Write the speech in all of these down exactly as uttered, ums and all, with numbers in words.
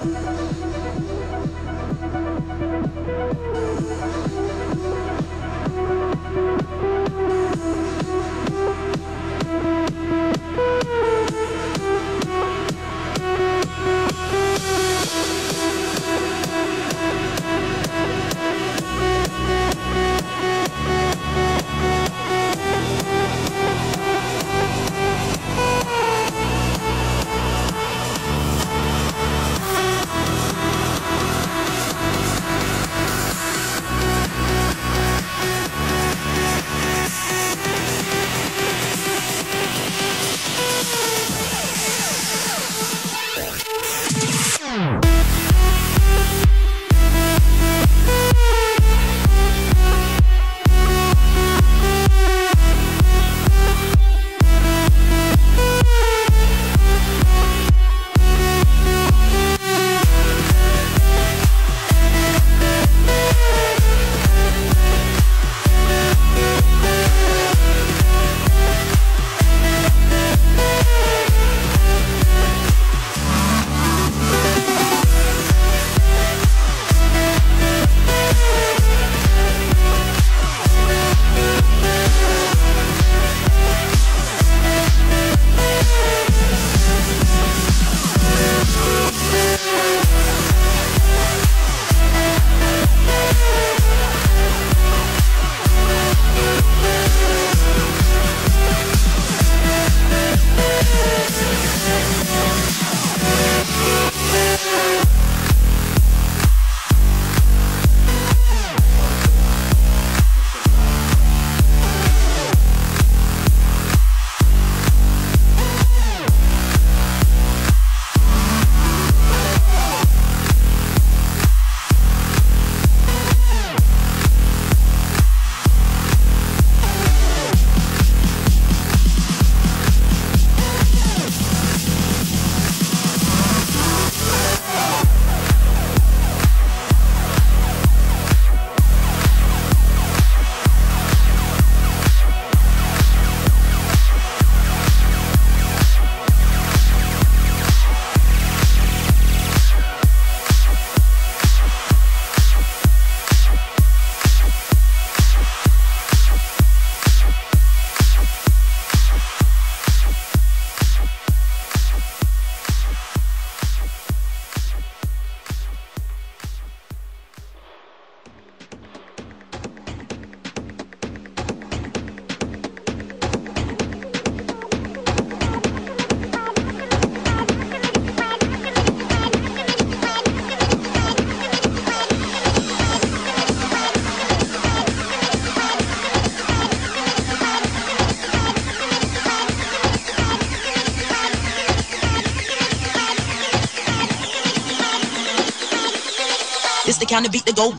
It's the kind of beat that go.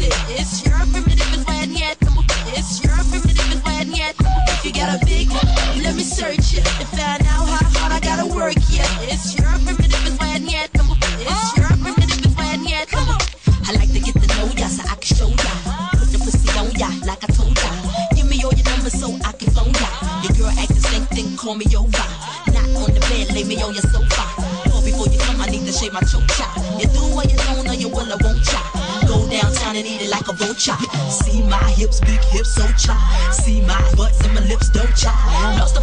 It's your primitive is why it's yet. If you got a big Let me search it and find out how hard I gotta work. Yeah, it's your primitive is where yet. It's your primitive is where yet. I like to get to know ya so I can show ya. Put the pussy on ya like I told ya. Give me all your numbers so I can phone ya. Your girl acting stank, then call me over. Not on the bed, lay me on your sofa. Or before you come, I need to shave my choke chop. You do what you don't, or you will, I won't chop. Go downtown and eat it like a vulture. See my hips, big hips, so chop. See my butts and my lips, don't chop. Lost